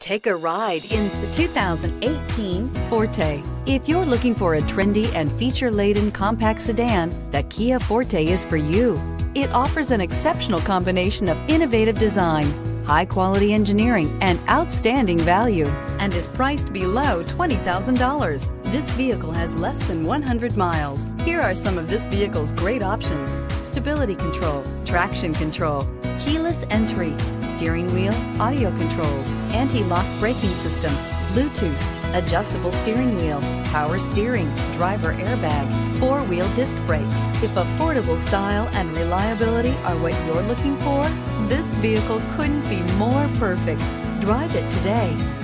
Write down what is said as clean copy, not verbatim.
Take a ride in the 2018 Forte. If you're looking for a trendy and feature-laden compact sedan, the Kia Forte is for you. It offers an exceptional combination of innovative design, high-quality engineering, and outstanding value, and is priced below $20,000. This vehicle has less than 100 miles. Here are some of this vehicle's great options: stability control, traction control, keyless entry, steering wheel audio controls, anti-lock braking system, Bluetooth, adjustable steering wheel, power steering, driver airbag, four-wheel disc brakes. If affordable style and reliability are what you're looking for, this vehicle couldn't be more perfect. Drive it today.